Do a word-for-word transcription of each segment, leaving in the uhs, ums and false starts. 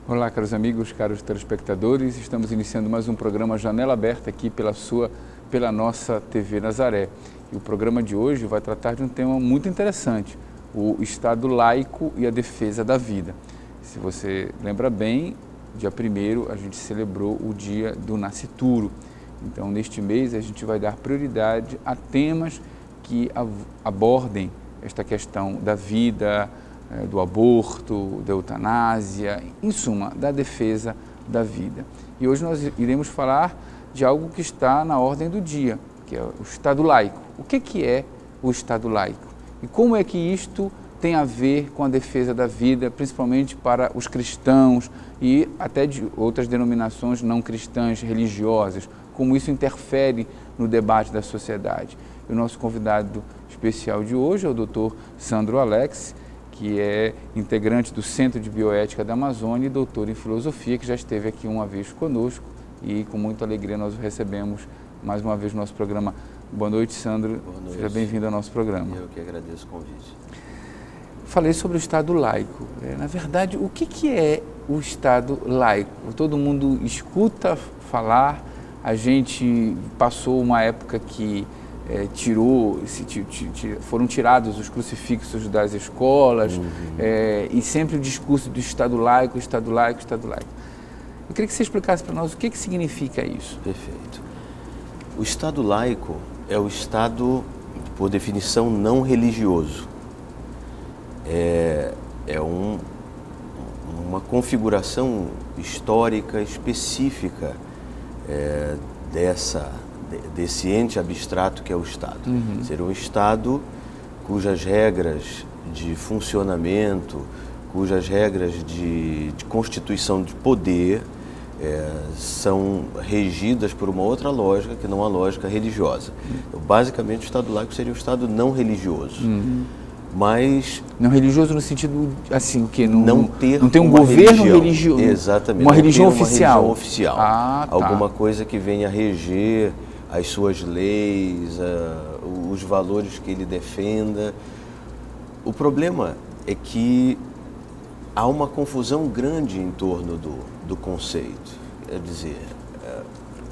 Olá, caros amigos, caros telespectadores, estamos iniciando mais um programa Janela Aberta aqui pela sua, pela nossa T V Nazaré. E o programa de hoje vai tratar de um tema muito interessante, o Estado laico e a defesa da vida. Se você lembra bem, dia primeiro a gente celebrou o dia do nascituro. Então, neste mês a gente vai dar prioridade a temas que abordem esta questão da vida, do aborto, da eutanásia, em suma, da defesa da vida. E hoje nós iremos falar de algo que está na ordem do dia, que é o Estado laico. O que que é o Estado laico? E como é que isto tem a ver com a defesa da vida, principalmente para os cristãos e até de outras denominações não cristãs, religiosas, como isso interfere no debate da sociedade. E o nosso convidado especial de hoje é o doutor Sandro Alex, que é integrante do Centro de Bioética da Amazônia e doutor em filosofia, que já esteve aqui uma vez conosco e com muita alegria nós o recebemos mais uma vez no nosso programa. Boa noite, Sandro. Boa noite. Seja bem-vindo ao nosso programa. Eu que agradeço o convite. Falei sobre o Estado laico. É, na verdade, o que, que é o Estado laico? Todo mundo escuta falar, a gente passou uma época que É, tirou, se, tira, foram tirados os crucifixos das escolas, uhum. é, e sempre o discurso do Estado laico, Estado laico, Estado laico. Eu queria que você explicasse para nós o que, que significa isso. Perfeito. O Estado laico é o Estado, por definição, não religioso. É, é um, uma configuração histórica específica é, dessa desse ente abstrato que é o Estado. Uhum. Ser um Estado cujas regras de funcionamento, cujas regras de, de constituição de poder é, são regidas por uma outra lógica que não a lógica religiosa. Uhum. Então, basicamente, o Estado laico seria um Estado não religioso. Uhum. Mas não religioso no sentido assim que não, não ter não tem um governo religioso, exatamente, uma religião uma oficial, religião oficial, ah, tá. Alguma coisa que venha reger as suas leis, uh, os valores que ele defenda. O problema é que há uma confusão grande em torno do, do conceito. É dizer, uh,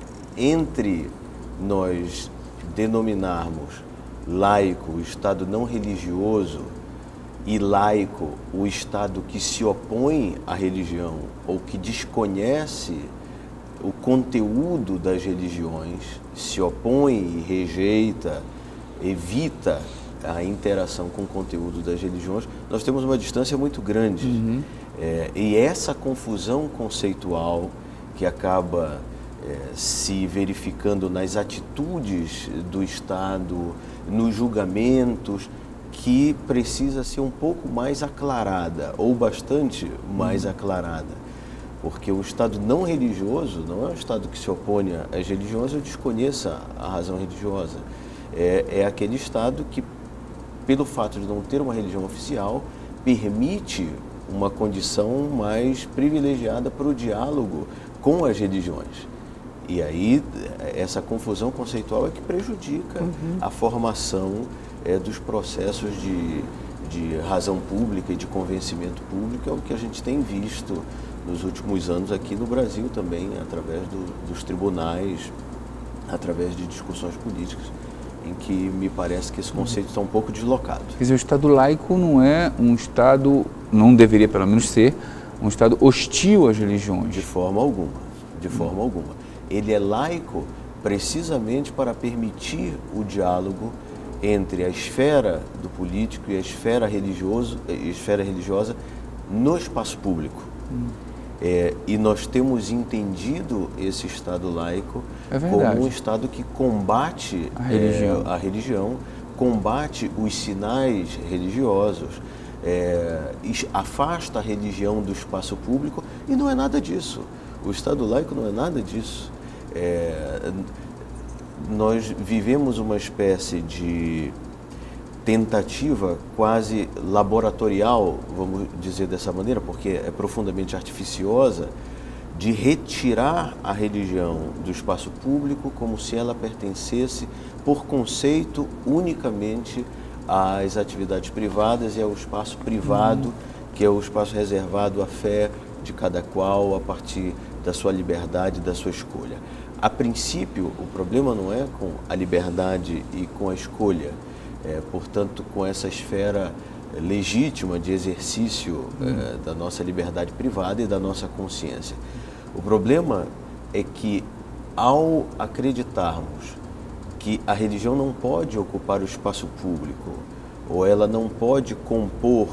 entre nós denominarmos laico o Estado não religioso e laico o Estado que se opõe à religião ou que desconhece o conteúdo das religiões, se opõe e rejeita, evita a interação com o conteúdo das religiões, nós temos uma distância muito grande. Uhum. É, e essa confusão conceitual que acaba é, se verificando nas atitudes do Estado, nos julgamentos, que precisa ser um pouco mais aclarada, ou bastante mais uhum. aclarada. Porque o Estado não religioso não é um Estado que se opõe às religiões ou desconheça a razão religiosa. É, é aquele Estado que, pelo fato de não ter uma religião oficial, permite uma condição mais privilegiada para o diálogo com as religiões. E aí, essa confusão conceitual é que prejudica uhum. a formação é, dos processos de, de razão pública e de convencimento público, é o que a gente tem visto nos últimos anos aqui no Brasil também, através do, dos tribunais, através de discussões políticas, em que me parece que esse conceito está um pouco deslocado. Quer dizer, o Estado laico não é um Estado, não deveria pelo menos ser, um Estado hostil às religiões. De forma alguma, de forma hum. alguma. Ele é laico precisamente para permitir o diálogo entre a esfera do político e a esfera, religioso, a esfera religiosa no espaço público. Hum. É, e nós temos entendido esse Estado laico é como um Estado que combate a religião, é, a religião combate os sinais religiosos, é, afasta a religião do espaço público, e não é nada disso. O Estado laico não é nada disso. É, nós vivemos uma espécie de tentativa quase laboratorial, vamos dizer dessa maneira, porque é profundamente artificiosa, de retirar a religião do espaço público como se ela pertencesse, por conceito, unicamente às atividades privadas e ao espaço privado, uhum. que é o espaço reservado à fé de cada qual a partir da sua liberdade, da sua escolha. A princípio, o problema não é com a liberdade e com a escolha, é, portanto, com essa esfera legítima de exercício é, da nossa liberdade privada e da nossa consciência. O problema é que, ao acreditarmos que a religião não pode ocupar o espaço público, ou ela não pode compor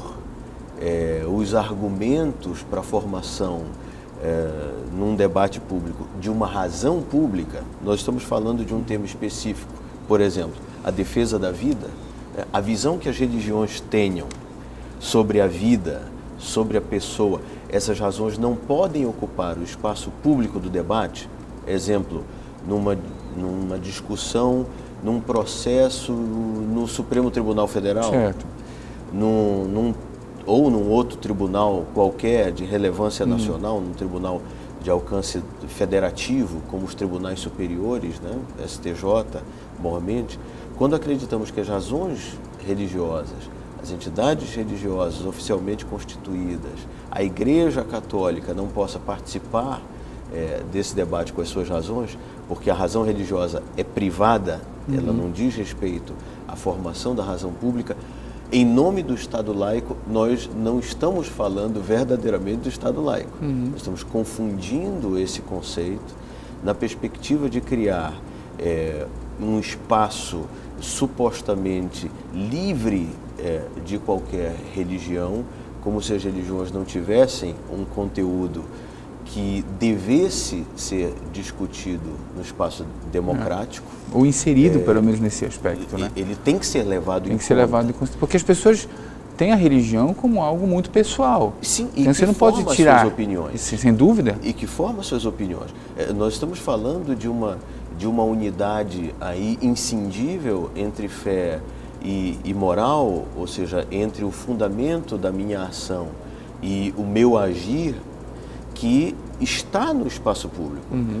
é, os argumentos para a formação é, num debate público de uma razão pública, nós estamos falando de um tema específico, por exemplo, a defesa da vida, é, a visão que as religiões tenham sobre a vida, sobre a pessoa, essas razões não podem ocupar o espaço público do debate. Exemplo, numa, numa discussão, num processo no Supremo Tribunal Federal, certo. Num, num, ou num outro tribunal qualquer de relevância nacional, hum. num tribunal de alcance federativo, como os tribunais superiores, né, S T J, normalmente, quando acreditamos que as razões religiosas, as entidades religiosas oficialmente constituídas, a Igreja Católica não possa participar é, desse debate com as suas razões, porque a razão religiosa é privada, uhum. ela não diz respeito à formação da razão pública, em nome do Estado laico, nós não estamos falando verdadeiramente do Estado laico. Uhum. Nós estamos confundindo esse conceito na perspectiva de criar é, um espaço supostamente livre é, de qualquer religião, como se as religiões não tivessem um conteúdo que devesse ser discutido no espaço democrático. É. Ou inserido, é, pelo menos, nesse aspecto, ele, né? Ele tem que ser levado tem em que ser conta. levado em conta. Porque as pessoas têm a religião como algo muito pessoal. Sim, e então, que você não forma pode tirar suas opiniões. Sem dúvida. E que forma suas opiniões. É, nós estamos falando de uma, de uma unidade aí inscindível entre fé e, e moral, ou seja, entre o fundamento da minha ação e o meu agir, que está no espaço público. Uhum.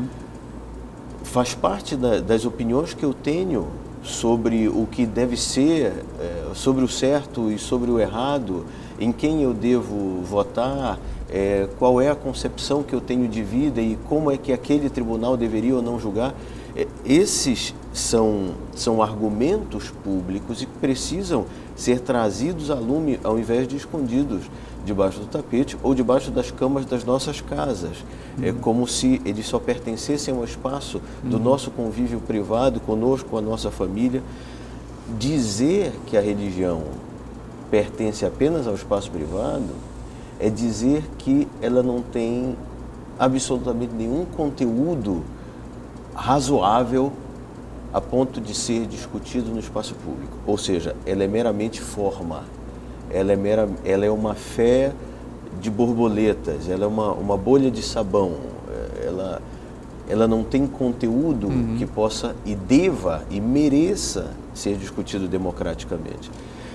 Faz parte da, das opiniões que eu tenho sobre o que deve ser, é, sobre o certo e sobre o errado, em quem eu devo votar, é, qual é a concepção que eu tenho de vida e como é que aquele tribunal deveria ou não julgar. É, esses são, são argumentos públicos e que precisam ser trazidos a lume ao invés de escondidos debaixo do tapete ou debaixo das camas das nossas casas. Uhum. É como se eles só pertencessem ao espaço do uhum. nosso convívio privado, conosco, com a nossa família. Dizer que a religião pertence apenas ao espaço privado é dizer que ela não tem absolutamente nenhum conteúdo razoável a ponto de ser discutido no espaço público. Ou seja, ela é meramente forma. Ela é, mera, ela é uma fé de borboletas, ela é uma, uma bolha de sabão, ela, ela não tem conteúdo uhum. que possa e deva e mereça ser discutido democraticamente.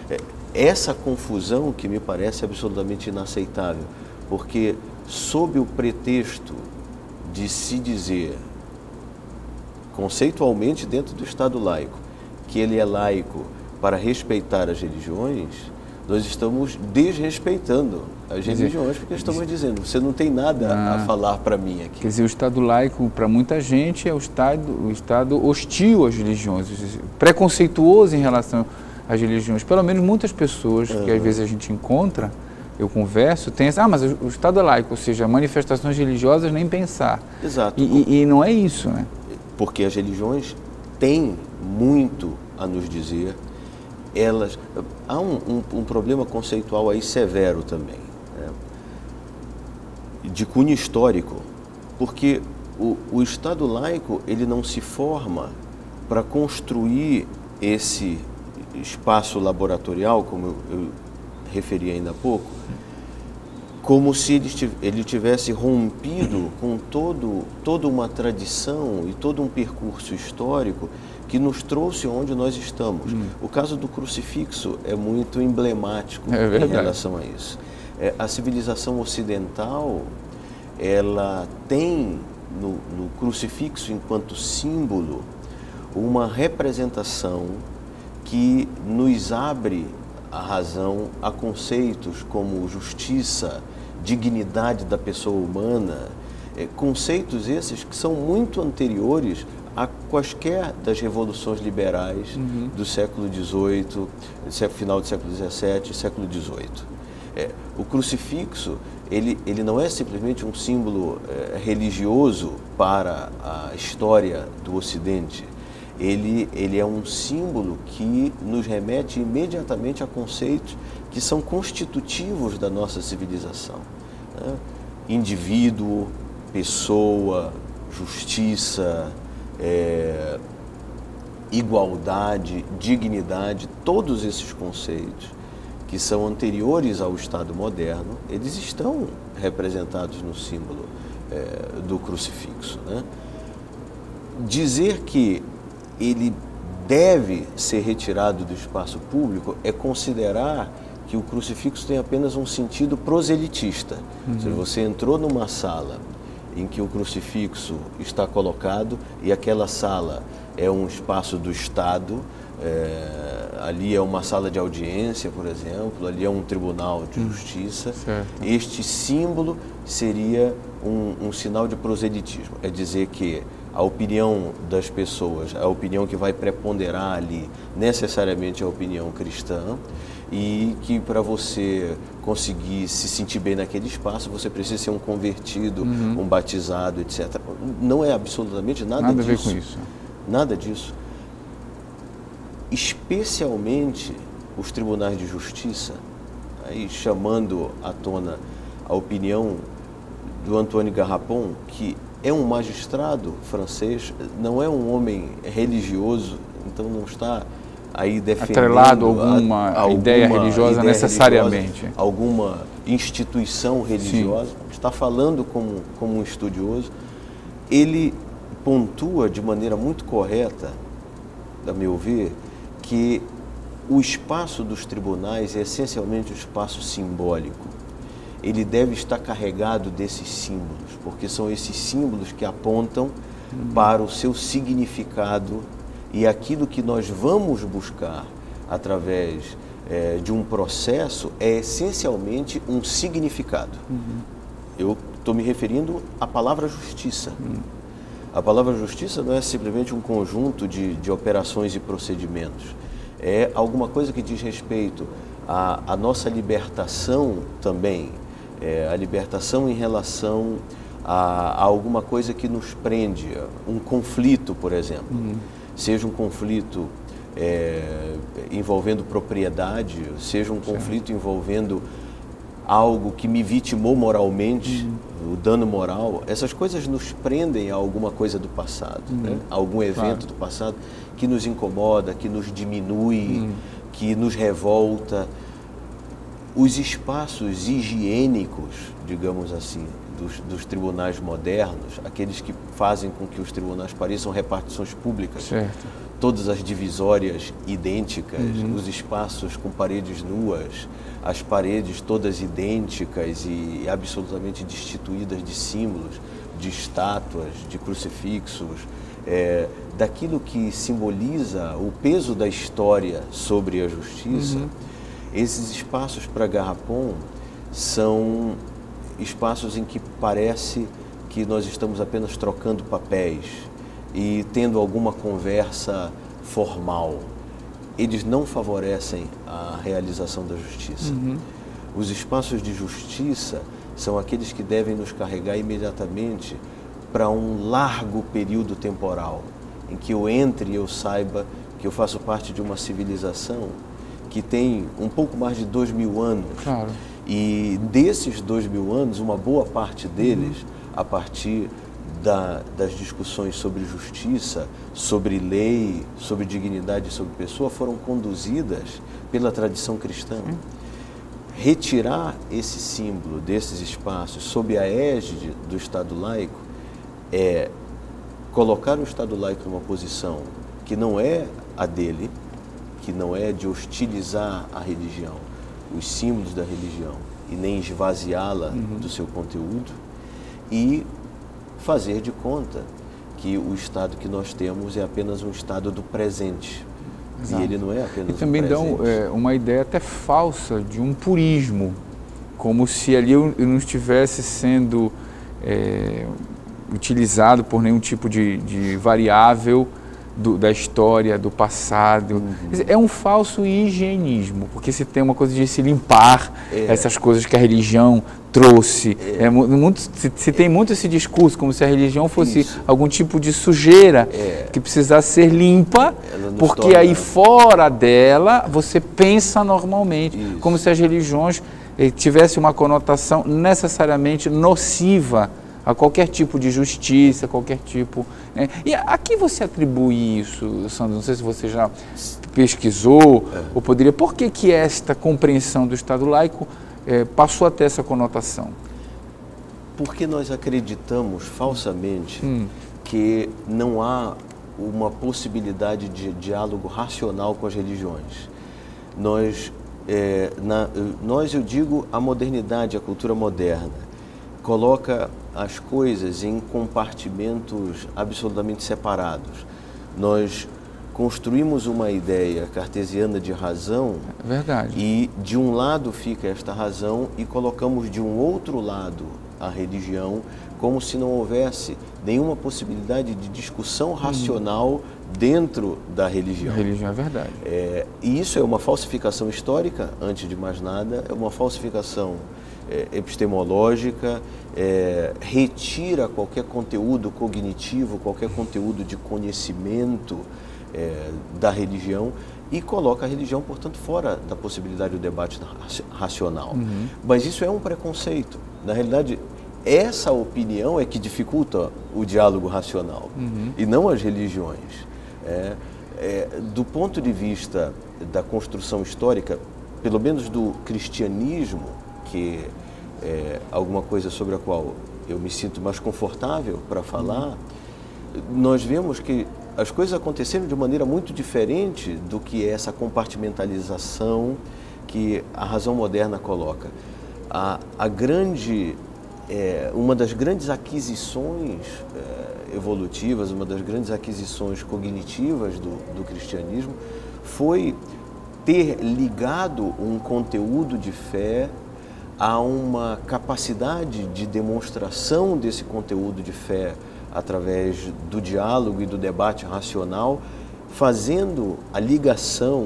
Essa confusão que me parece absolutamente inaceitável, porque sob o pretexto de se dizer, conceitualmente dentro do Estado laico, que ele é laico para respeitar as religiões, nós estamos desrespeitando as religiões, porque estamos dizendo, você não tem nada ah, a falar para mim aqui. Quer dizer, o Estado laico, para muita gente, é o Estado, o Estado hostil às religiões, preconceituoso em relação às religiões. Pelo menos muitas pessoas uhum. que às vezes a gente encontra, eu converso, tem essa, ah, mas o Estado é laico, ou seja, manifestações religiosas nem pensar. Exato. E, e, e não é isso, né? Porque as religiões têm muito a nos dizer. Elas, há um, um, um problema conceitual aí severo também, né? De cunho histórico, porque o, o Estado laico ele não se forma para construir esse espaço laboratorial, como eu, eu referi ainda há pouco, como se ele, ele tivesse rompido com todo, toda uma tradição e todo um percurso histórico que nos trouxe onde nós estamos. Hum. O caso do crucifixo é muito emblemático é em relação a isso. É, a civilização ocidental, ela tem no, no crucifixo, enquanto símbolo, uma representação que nos abre a razão a conceitos como justiça, dignidade da pessoa humana, é, conceitos esses que são muito anteriores a quaisquer das revoluções liberais uhum. do século dezoito, final do século dezessete, século dezoito. É, o crucifixo, ele, ele não é simplesmente um símbolo é, religioso para a história do Ocidente. Ele, ele é um símbolo que nos remete imediatamente a conceitos que são constitutivos da nossa civilização, né? Indivíduo, pessoa, justiça, é, igualdade, dignidade, todos esses conceitos que são anteriores ao Estado moderno, eles estão representados no símbolo é, do crucifixo, né? Dizer que ele deve ser retirado do espaço público é considerar que o crucifixo tem apenas um sentido proselitista. Uhum. Se você entrou numa sala em que o crucifixo está colocado e aquela sala é um espaço do Estado, é, ali é uma sala de audiência, por exemplo, ali é um tribunal de justiça, certo. Este símbolo seria um, um sinal de proselitismo, é dizer que a opinião das pessoas, a opinião que vai preponderar ali, necessariamente é a opinião cristã, e que para você conseguir se sentir bem naquele espaço, você precisa ser um convertido, uhum. um batizado, etcétera. Não é absolutamente nada, nada disso. Nada a ver com isso. Nada disso. Especialmente os tribunais de justiça, aí chamando à tona a opinião do Antoine Garrapon, que é um magistrado francês, não é um homem religioso, então não está aí defendendo atrelado alguma, a, alguma ideia religiosa ideia necessariamente. Religiosa, alguma instituição religiosa. Sim. Está falando como, como um estudioso. Ele pontua de maneira muito correta, a meu ver, que o espaço dos tribunais é essencialmente um espaço simbólico. Ele deve estar carregado desses símbolos, porque são esses símbolos que apontam uhum. para o seu significado e aquilo que nós vamos buscar através é, de um processo é essencialmente um significado. Uhum. Eu estou me referindo à palavra justiça. Uhum. A palavra justiça não é simplesmente um conjunto de, de operações e procedimentos. É alguma coisa que diz respeito à, à nossa libertação também. É, a libertação em relação a, a alguma coisa que nos prende, um conflito, por exemplo, uhum. seja um conflito é, envolvendo propriedade, seja um conflito certo. envolvendo algo que me vitimou moralmente, uhum. o dano moral, essas coisas nos prendem a alguma coisa do passado, uhum. né? Algum evento claro. do passado que nos incomoda, que nos diminui, uhum. que nos revolta. Os espaços higiênicos, digamos assim, dos, dos tribunais modernos, aqueles que fazem com que os tribunais pareçam repartições públicas, certo. todas as divisórias idênticas, uhum. os espaços com paredes nuas, as paredes todas idênticas e absolutamente destituídas de símbolos, de estátuas, de crucifixos, é, daquilo que simboliza o peso da história sobre a justiça. Uhum. Esses espaços para Garrapon são espaços em que parece que nós estamos apenas trocando papéis e tendo alguma conversa formal. Eles não favorecem a realização da justiça. Uhum. Os espaços de justiça são aqueles que devem nos carregar imediatamente para um largo período temporal, em que eu entre e eu saiba que eu faço parte de uma civilização que tem um pouco mais de dois mil anos. Claro. E desses dois mil anos, uma boa parte deles, uhum. a partir da, das discussões sobre justiça, sobre lei, sobre dignidade e sobre pessoa, foram conduzidas pela tradição cristã. Uhum. Retirar esse símbolo desses espaços sob a égide do Estado laico é colocar o Estado laico numa posição que não é a dele, que não é de hostilizar a religião, os símbolos da religião, e nem esvaziá-la uhum. do seu conteúdo, e fazer de conta que o Estado que nós temos é apenas um Estado do presente. Exato. E ele não é apenas e também um presente. dão é, uma ideia até falsa de um purismo, como se ali eu não estivesse sendo é, utilizado por nenhum tipo de, de variável do, da história, do passado. Uhum. É um falso higienismo, porque se tem uma coisa de se limpar é. essas coisas que a religião trouxe. É. É muito, se, se tem muito esse discurso, como se a religião fosse Isso. algum tipo de sujeira é. que precisasse ser limpa, porque torna... aí fora dela você pensa normalmente, Isso. como se as religiões eh, tivessem uma conotação necessariamente nociva a qualquer tipo de justiça, qualquer tipo... Né? E a, a que você atribui isso, Sandro? Não sei se você já pesquisou, é. ou poderia... Por que que esta compreensão do Estado laico é, passou a ter essa conotação? Porque nós acreditamos falsamente hum. que não há uma possibilidade de diálogo racional com as religiões. Nós, é, na, nós eu digo, a modernidade, a cultura moderna, coloca as coisas em compartimentos absolutamente separados. Nós construímos uma ideia cartesiana de razão. É verdade. E de um lado fica esta razão e colocamos de um outro lado a religião, como se não houvesse nenhuma possibilidade de discussão racional hum. dentro da religião. A religião é verdade. É, e isso é uma falsificação histórica, antes de mais nada, é uma falsificação é, epistemológica, é, retira qualquer conteúdo cognitivo, qualquer conteúdo de conhecimento é, da religião e coloca a religião, portanto, fora da possibilidade do debate racional. Uhum. Mas isso é um preconceito. Na realidade, essa opinião é que dificulta o diálogo racional, uhum. e não as religiões. É, é, do ponto de vista da construção histórica, pelo menos do cristianismo, que é alguma coisa sobre a qual eu me sinto mais confortável para falar, uhum. nós vemos que as coisas aconteceram de maneira muito diferente do que essa compartimentalização que a razão moderna coloca. A, a grande, é, uma das grandes aquisições é, evolutivas, uma das grandes aquisições cognitivas do, do cristianismo foi ter ligado um conteúdo de fé a uma capacidade de demonstração desse conteúdo de fé através do diálogo e do debate racional, fazendo a ligação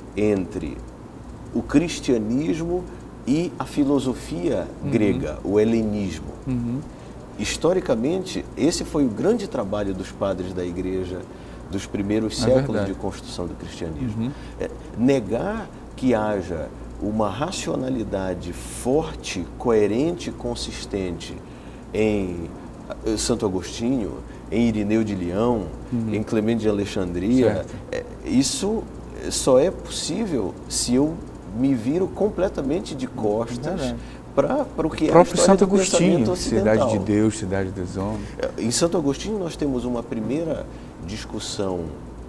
entre o cristianismo e a filosofia uhum. grega, o helenismo. Uhum. Historicamente, esse foi o grande trabalho dos padres da Igreja dos primeiros é séculos verdade. de construção do cristianismo. Uhum. É, negar que haja uma racionalidade forte, coerente e consistente em Santo Agostinho, em Irineu de Leão, uhum. em Clemente de Alexandria, é, isso só é possível se eu me viro completamente de costas para o que o é próprio a história Santo do Agostinho, ocidental. Cidade de Deus, Cidade dos Homens. Em Santo Agostinho nós temos uma primeira discussão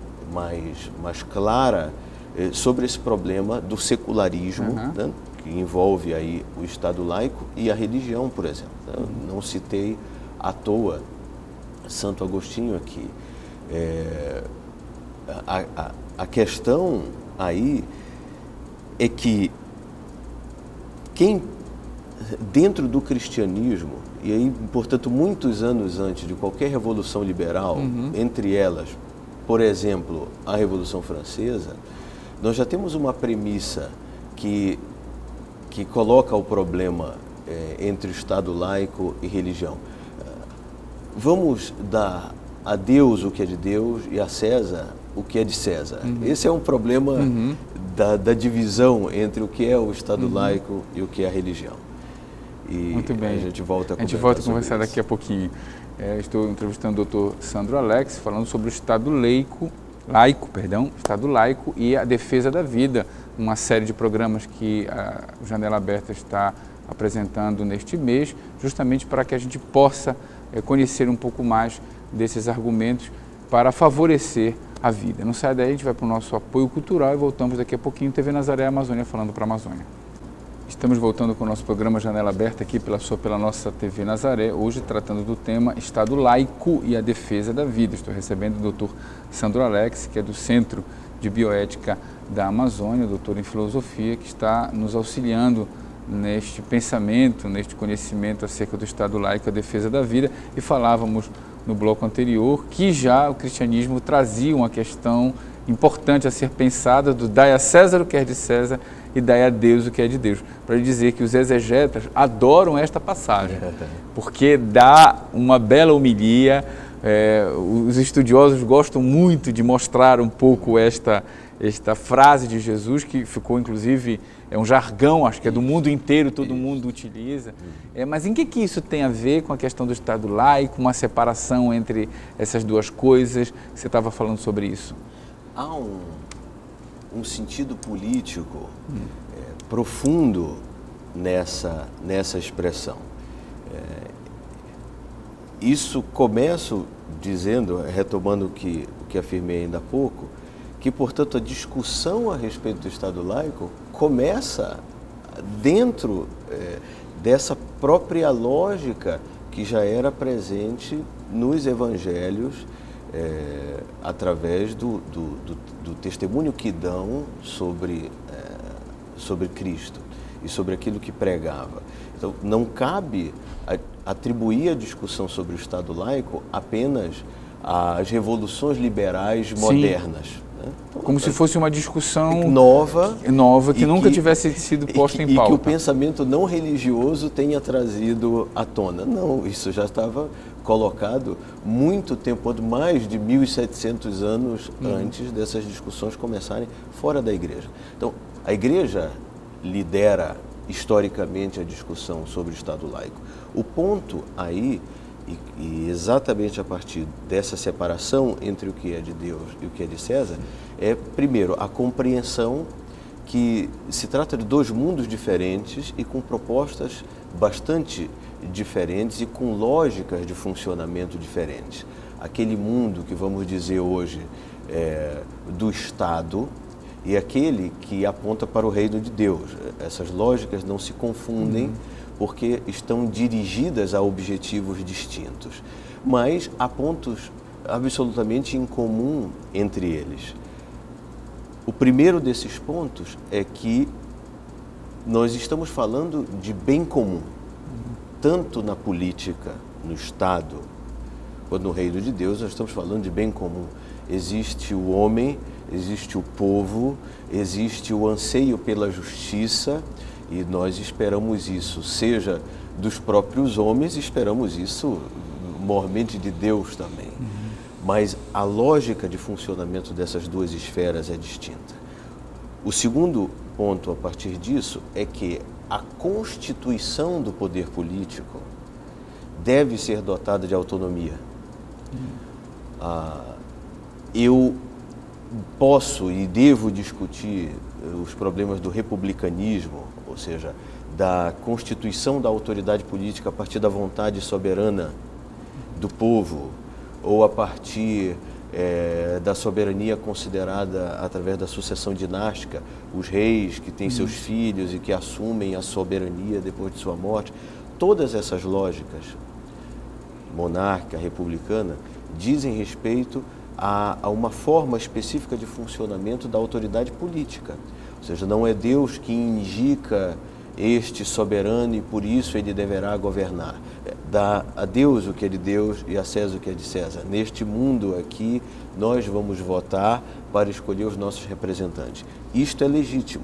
mais, mais clara eh, sobre esse problema do secularismo, uhum. né, que envolve aí o Estado laico e a religião, por exemplo. Eu não citei à toa Santo Agostinho aqui. É, a, a, a questão aí é que quem, dentro do cristianismo, e aí, portanto, muitos anos antes de qualquer revolução liberal, uhum. entre elas, por exemplo, a Revolução Francesa, nós já temos uma premissa que, que coloca o problema é, entre o Estado laico e religião. Vamos dar a Deus o que é de Deus e a César o que é de César. Uhum. Esse é um problema uhum. da, da divisão entre o que é o Estado uhum. laico e o que é a religião. E muito bem. A gente volta a, a, gente volta a conversar isso. daqui a pouquinho. É, estou entrevistando o doutor Sandro Alex, falando sobre o Estado laico, laico, perdão, Estado laico e a defesa da vida, uma série de programas que a Janela Aberta está apresentando neste mês, justamente para que a gente possa é, conhecer um pouco mais desses argumentos para favorecer a vida. Não sai daí, a gente vai para o nosso apoio cultural e voltamos daqui a pouquinho. T V Nazaré Amazônia falando para a Amazônia. Estamos voltando com o nosso programa Janela Aberta aqui pela, sua, pela nossa T V Nazaré, hoje tratando do tema Estado laico e a defesa da vida. Estou recebendo o doutor Sandro Alex, que é do Centro de Bioética da Amazônia, doutor em Filosofia, que está nos auxiliando neste pensamento, neste conhecimento acerca do Estado laico, a defesa da vida, e falávamos no bloco anterior que já o cristianismo trazia uma questão importante a ser pensada do dai a César o que é de César e dai a Deus o que é de Deus, para dizer que os exegetas adoram esta passagem, porque dá uma bela homilia. É, os estudiosos gostam muito de mostrar um pouco esta, esta frase de Jesus, que ficou inclusive, é um jargão, acho que é do mundo inteiro, todo mundo utiliza. É, mas em que, que isso tem a ver com a questão do Estado laico, uma separação entre essas duas coisas? Você estava falando sobre isso. Há um, um sentido político hum. é, profundo nessa, nessa expressão. É, Isso começo dizendo, retomando o que, o que afirmei ainda há pouco, que, portanto, a discussão a respeito do Estado laico começa dentro é, dessa própria lógica que já era presente nos evangelhos, é, através do, do, do, do testemunho que dão sobre, é, sobre Cristo e sobre aquilo que pregava. Então, não cabe atribuir a discussão sobre o Estado laico apenas às revoluções liberais modernas. Né? Então, como se fosse uma discussão nova, nova que nunca que, tivesse sido posta e, em pauta. E que o pensamento não religioso tenha trazido à tona. Não, isso já estava colocado muito tempo, mais de mil e setecentos anos hum. antes dessas discussões começarem fora da igreja. Então, a igreja lidera historicamente a discussão sobre o Estado laico. O ponto aí, e, e exatamente a partir dessa separação entre o que é de Deus e o que é de César, é, primeiro, a compreensão que se trata de dois mundos diferentes e com propostas bastante diferentes e com lógicas de funcionamento diferentes. Aquele mundo que vamos dizer hoje é, do Estado, e aquele que aponta para o reino de Deus. Essas lógicas não se confundem uhum. porque estão dirigidas a objetivos distintos, mas há pontos absolutamente em comum entre eles. O primeiro desses pontos é que nós estamos falando de bem comum, tanto na política, no Estado, quanto no reino de Deus. Nós estamos falando de bem comum. Existe o homem, existe o povo, existe o anseio pela justiça, e nós esperamos isso, seja dos próprios homens, esperamos isso mormente de Deus também. Uhum. Mas a lógica de funcionamento dessas duas esferas é distinta. O segundo ponto a partir disso é que a constituição do poder político deve ser dotada de autonomia. Uhum. Ah, eu posso e devo discutir os problemas do republicanismo, ou seja, da constituição da autoridade política a partir da vontade soberana do povo, ou a partir é, da soberania considerada através da sucessão dinástica, os reis que têm uhum. seus filhos e que assumem a soberania depois de sua morte. Todas essas lógicas, monárquica, republicana, dizem respeito a, a uma forma específica de funcionamento da autoridade política. Ou seja, não é Deus que indica este soberano e por isso ele deverá governar. Dá a Deus o que é de Deus e a César o que é de César. Neste mundo aqui, nós vamos votar para escolher os nossos representantes. Isto é legítimo.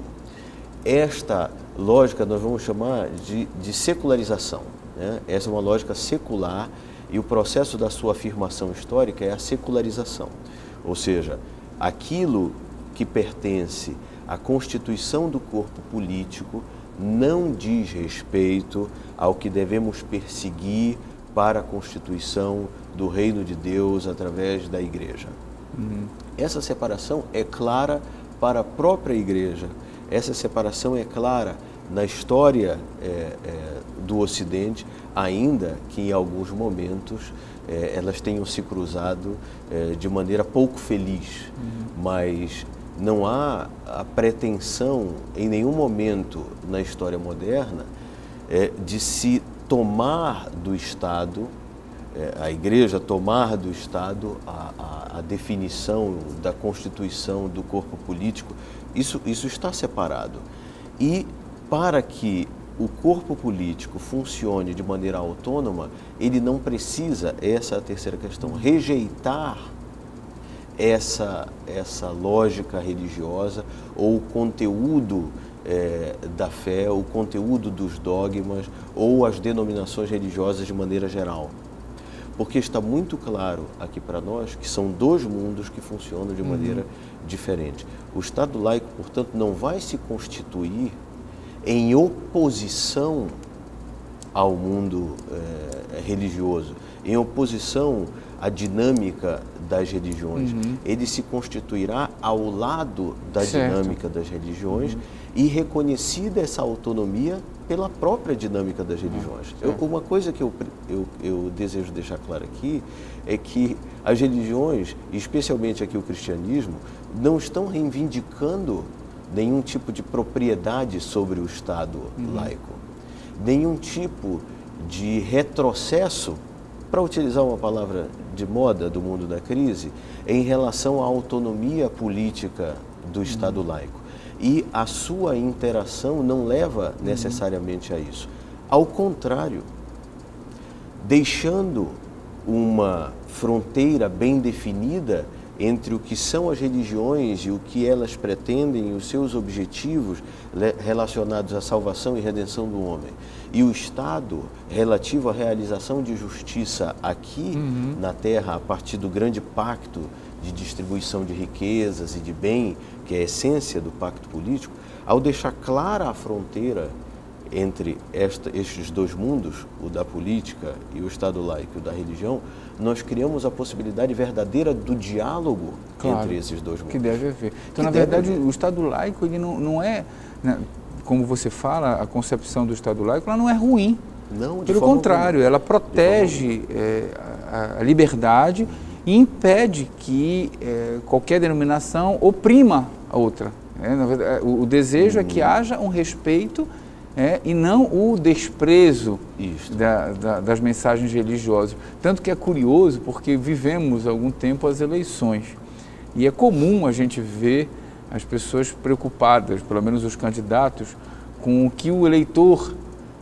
Esta lógica nós vamos chamar de, de secularização, né? Essa é uma lógica secular e o processo da sua afirmação histórica é a secularização. Ou seja, aquilo que pertence à constituição do corpo político não diz respeito ao que devemos perseguir para a constituição do reino de Deus através da igreja. Uhum. Essa separação é clara para a própria igreja, essa separação é clara na história é, é, do Ocidente, ainda que em alguns momentos é, elas tenham se cruzado é, de maneira pouco feliz, uhum. mas não há a pretensão em nenhum momento na história moderna é, de se tomar do Estado, é, a Igreja tomar do Estado a, a, a definição da constituição do corpo político. Isso, isso está separado. E para que o corpo político funcione de maneira autônoma, ele não precisa, essa é a terceira questão, rejeitar essa, essa lógica religiosa ou o conteúdo é, da fé, o conteúdo dos dogmas ou as denominações religiosas de maneira geral. Porque está muito claro aqui para nós que são dois mundos que funcionam de maneira uhum. diferente. O Estado laico, portanto, não vai se constituir em oposição ao mundo é, religioso, em oposição à dinâmica das religiões. Uhum. Ele se constituirá ao lado da certo. dinâmica das religiões uhum. e reconhecida essa autonomia pela própria dinâmica das religiões. Uhum. Eu, uma coisa que eu, eu, eu desejo deixar claro aqui é que as religiões, especialmente aqui o cristianismo, não estão reivindicando nenhum tipo de propriedade sobre o Estado uhum. laico, nenhum tipo de retrocesso, para utilizar uma palavra de moda do mundo da crise, em relação à autonomia política do uhum. Estado laico. E a sua interação não leva necessariamente a isso. Ao contrário, deixando uma fronteira bem definida entre o que são as religiões e o que elas pretendem, os seus objetivos relacionados à salvação e redenção do homem, e o Estado relativo à realização de justiça aqui uhum. na Terra, a partir do grande pacto de distribuição de riquezas e de bem, que é a essência do pacto político, ao deixar clara a fronteira entre esta, estes dois mundos, o da política e o Estado laico e o da religião, nós criamos a possibilidade verdadeira do diálogo claro, entre esses dois mundos. Que deve haver. Então, que na verdade, haver. o Estado laico ele não, não é, né, como você fala, a concepção do Estado laico, ela não é ruim. Não, de Pelo forma contrário, alguma. ela protege é, a, a liberdade e impede que é, qualquer denominação oprima a outra. É, na verdade, o, o desejo hum. é que haja um respeito É, e não o desprezo da, da, das mensagens religiosas. Tanto que é curioso, porque vivemos há algum tempo as eleições. E é comum a gente ver as pessoas preocupadas, pelo menos os candidatos, com o que o eleitor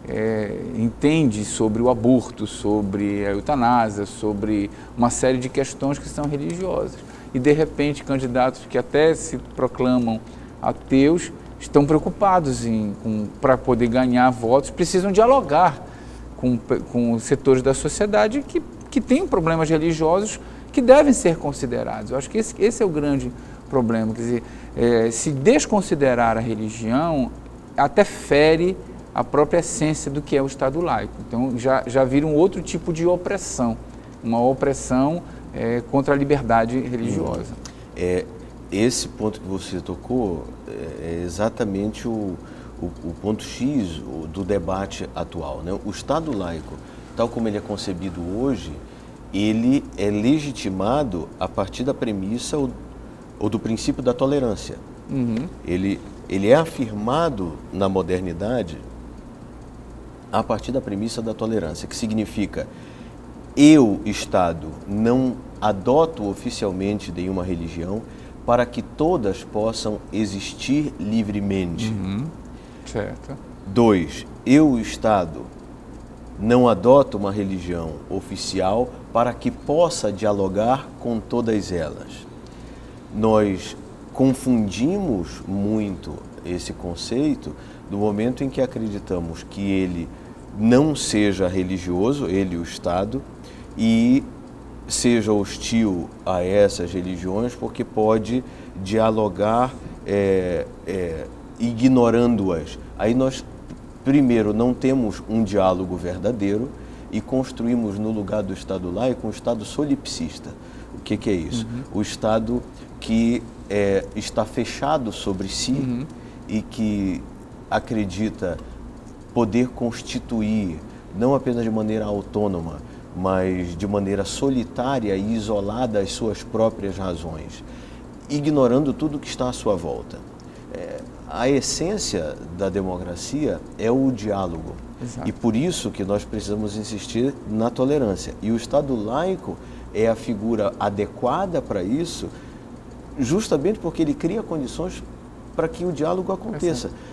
é, entende sobre o aborto, sobre a eutanásia, sobre uma série de questões que são religiosas. E, de repente, candidatos que até se proclamam ateus estão preocupados para poder ganhar votos, precisam dialogar com, com setores da sociedade que, que têm problemas religiosos que devem ser considerados. Eu acho que esse, esse é o grande problema. Quer dizer, é, se desconsiderar a religião, até fere a própria essência do que é o Estado laico. Então, já, já vira um outro tipo de opressão, uma opressão é, contra a liberdade religiosa. É... Esse ponto que você tocou é exatamente o, o, o ponto X do debate atual, né? O Estado laico, tal como ele é concebido hoje, ele é legitimado a partir da premissa ou, ou do princípio da tolerância. Uhum. Ele, ele é afirmado na modernidade a partir da premissa da tolerância, que significa eu, Estado, não adoto oficialmente nenhuma religião, para que todas possam existir livremente. Uhum. Certo. Dois, eu, Estado, não adoto uma religião oficial para que possa dialogar com todas elas. Nós confundimos muito esse conceito no momento em que acreditamos que ele não seja religioso, ele, o Estado, e seja hostil a essas religiões, porque pode dialogar é, é, ignorando-as. Aí nós, primeiro, não temos um diálogo verdadeiro e construímos no lugar do Estado laico um Estado solipsista. O que, que é isso? Uhum. O Estado que é, está fechado sobre si uhum. e que acredita poder constituir, não apenas de maneira autônoma, mas de maneira solitária e isolada as suas próprias razões, ignorando tudo que está à sua volta. É, a essência da democracia é o diálogo. Exato. E por isso que nós precisamos insistir na tolerância. E o Estado laico é a figura adequada para isso, justamente porque ele cria condições para que o diálogo aconteça.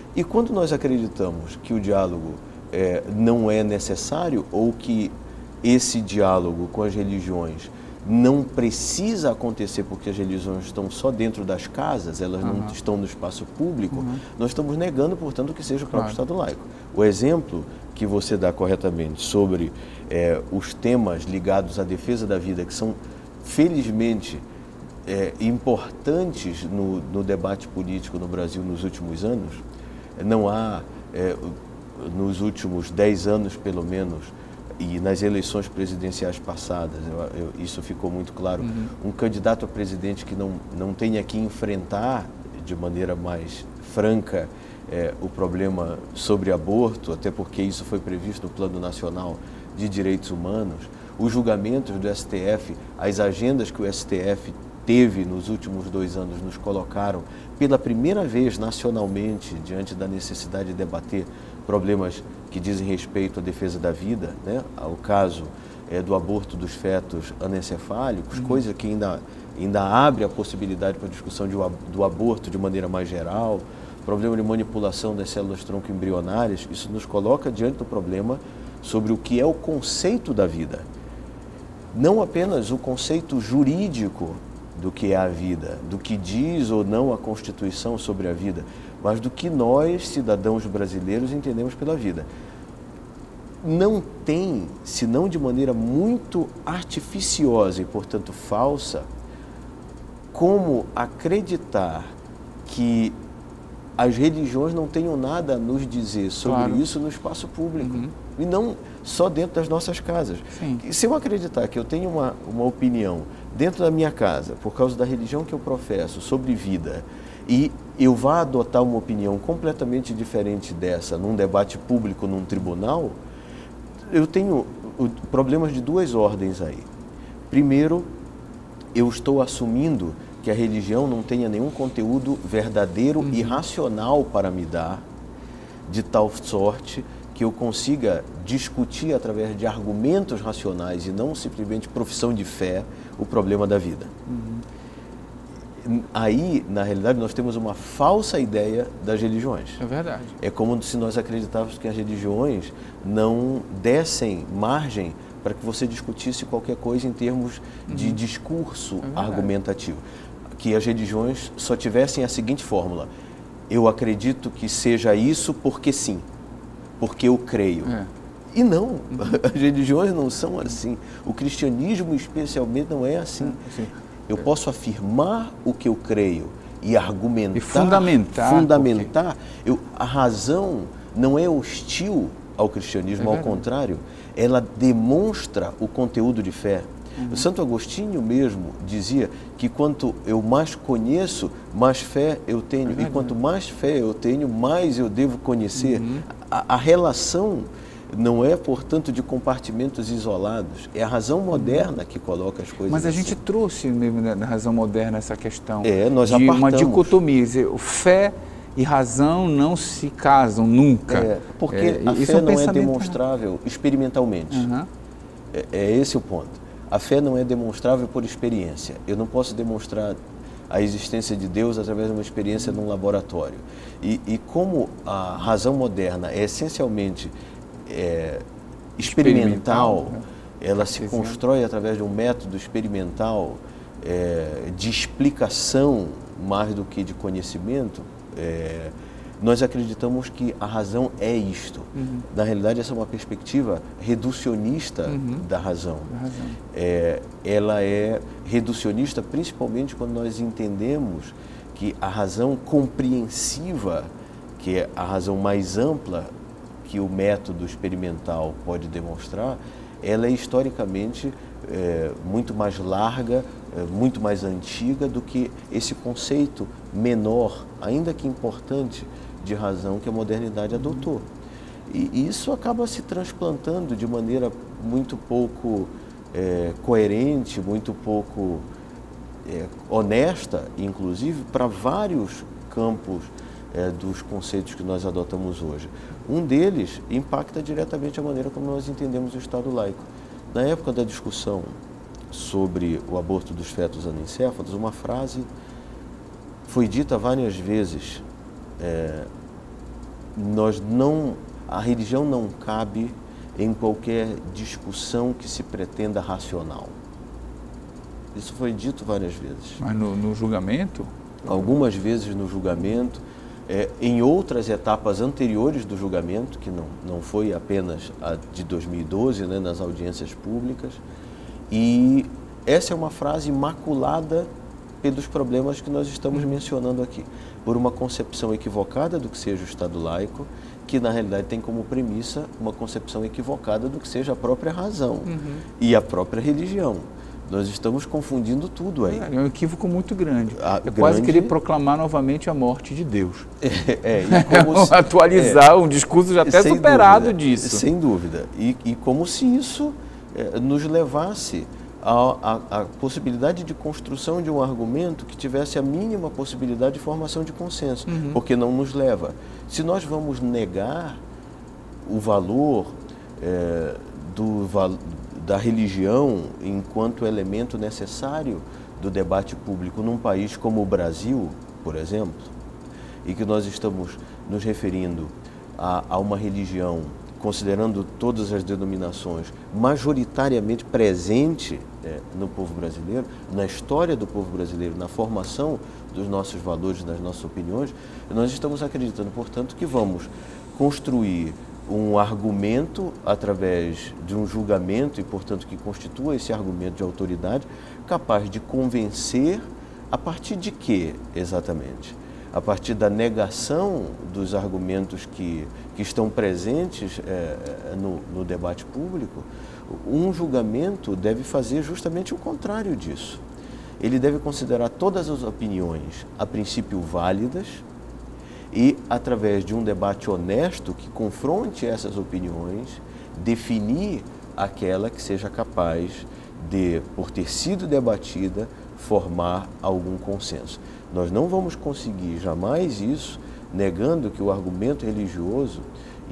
E quando nós acreditamos que o diálogo é, não é necessário ou que esse diálogo com as religiões não precisa acontecer porque as religiões estão só dentro das casas, elas uhum. não estão no espaço público, uhum. nós estamos negando, portanto, que seja o próprio claro. Estado laico. O exemplo que você dá corretamente sobre é, os temas ligados à defesa da vida, que são, felizmente, é, importantes no, no debate político no Brasil nos últimos anos, não há, é, nos últimos dez anos, pelo menos, e nas eleições presidenciais passadas, eu, eu, isso ficou muito claro, uhum. um candidato a presidente que não, não tenha que enfrentar de maneira mais franca é, o problema sobre aborto, até porque isso foi previsto no Plano Nacional de Direitos Humanos, os julgamentos do S T F, as agendas que o S T F teve nos últimos dois anos nos colocaram pela primeira vez nacionalmente diante da necessidade de debater problemas que dizem respeito à defesa da vida, né? Ao caso é, do aborto dos fetos anencefálicos, uhum. coisa que ainda, ainda abre a possibilidade para a discussão de, do aborto de maneira mais geral, problema de manipulação das células tronco embrionárias, isso nos coloca diante do problema sobre o que é o conceito da vida. Não apenas o conceito jurídico do que é a vida, do que diz ou não a Constituição sobre a vida, mas do que nós, cidadãos brasileiros, entendemos pela vida. Não tem, senão de maneira muito artificiosa e, portanto, falsa, como acreditar que as religiões não tenham nada a nos dizer sobre claro. Isso no espaço público. Uhum. E não só dentro das nossas casas. Sim. Se eu acreditar que eu tenho uma, uma opinião dentro da minha casa, por causa da religião que eu professo, sobre vida, e eu vá adotar uma opinião completamente diferente dessa num debate público, num tribunal, eu tenho problemas de duas ordens aí. Primeiro, eu estou assumindo que a religião não tenha nenhum conteúdo verdadeiro uhum. e racional para me dar, de tal sorte que eu consiga discutir através de argumentos racionais e não simplesmente profissão de fé o problema da vida. Uhum. Aí, na realidade, nós temos uma falsa ideia das religiões. É verdade. É como se nós acreditássemos que as religiões não dessem margem para que você discutisse qualquer coisa em termos uhum. de discurso é argumentativo. Que as religiões só tivessem a seguinte fórmula: eu acredito que seja isso porque sim, porque eu creio. É. E não, uhum. as religiões não são assim. O cristianismo, especialmente, não é assim. É, eu é. posso afirmar o que eu creio e argumentar, e fundamentar. fundamentar. Eu, a razão não é hostil ao cristianismo, é ao contrário, ela demonstra o conteúdo de fé. Uhum. O Santo Agostinho mesmo dizia que quanto eu mais conheço, mais fé eu tenho. É e quanto mais fé eu tenho, mais eu devo conhecer. Uhum. A, a relação não é, portanto, de compartimentos isolados. É a razão moderna que coloca as coisas. Mas a assim. gente trouxe mesmo na razão moderna essa questão é, nós de apartamos. Uma dicotomia. Fé e razão não se casam nunca. É, porque é, a fé é um não é demonstrável experimentalmente. Uhum. É, é esse o ponto. A fé não é demonstrável por experiência. Eu não posso demonstrar a existência de Deus através de uma experiência num laboratório. E, e como a razão moderna é essencialmente é, experimental, experimental né? ela se constrói através de um método experimental é, de explicação mais do que de conhecimento, é, nós acreditamos que a razão é isto. Uhum. Na realidade, essa é uma perspectiva reducionista uhum. da razão. razão. É, ela é reducionista principalmente quando nós entendemos que a razão compreensiva, que é a razão mais ampla que o método experimental pode demonstrar, ela é historicamente é, muito mais larga, é, muito mais antiga do que esse conceito menor, ainda que importante, de razão que a modernidade adotou. E, e isso acaba se transplantando de maneira muito pouco é, coerente, muito pouco é, honesta, inclusive, para vários campos é, dos conceitos que nós adotamos hoje. Um deles impacta diretamente a maneira como nós entendemos o Estado laico. Na época da discussão sobre o aborto dos fetos anencéfalos, uma frase foi dita várias vezes É, nós não, a religião não cabe em qualquer discussão que se pretenda racional. Isso foi dito várias vezes. Mas no, no julgamento? Algumas vezes no julgamento, é, em outras etapas anteriores do julgamento, que não, não foi apenas a de dois mil e doze, né, nas audiências públicas, e essa é uma frase imaculada pelos problemas que nós estamos mencionando aqui, por uma concepção equivocada do que seja o Estado laico, que na realidade tem como premissa uma concepção equivocada do que seja a própria razão uhum. e a própria religião. Nós estamos confundindo tudo aí. É um equívoco muito grande. A é grande... quase querer proclamar novamente a morte de Deus. É, é, e como se... Atualizar é, um discurso já até superado dúvida, disso. Sem dúvida. E, e como se isso é, nos levasse a, a, a possibilidade de construção de um argumento que tivesse a mínima possibilidade de formação de consenso, uhum. porque não nos leva. Se nós vamos negar o valor é, do valor da religião enquanto elemento necessário do debate público num país como o Brasil, por exemplo, e que nós estamos nos referindo a, a uma religião, considerando todas as denominações, majoritariamente presente é, no povo brasileiro, na história do povo brasileiro, na formação dos nossos valores, das nossas opiniões, nós estamos acreditando, portanto, que vamos construir um argumento através de um julgamento e, portanto, que constitua esse argumento de autoridade, capaz de convencer a partir de quê, exatamente? A partir da negação dos argumentos que, que estão presentes é, no, no debate público. Um julgamento deve fazer justamente o contrário disso. Ele deve considerar todas as opiniões, a princípio, válidas, e, através de um debate honesto que confronte essas opiniões, definir aquela que seja capaz de, por ter sido debatida, formar algum consenso. Nós não vamos conseguir jamais isso negando que o argumento religioso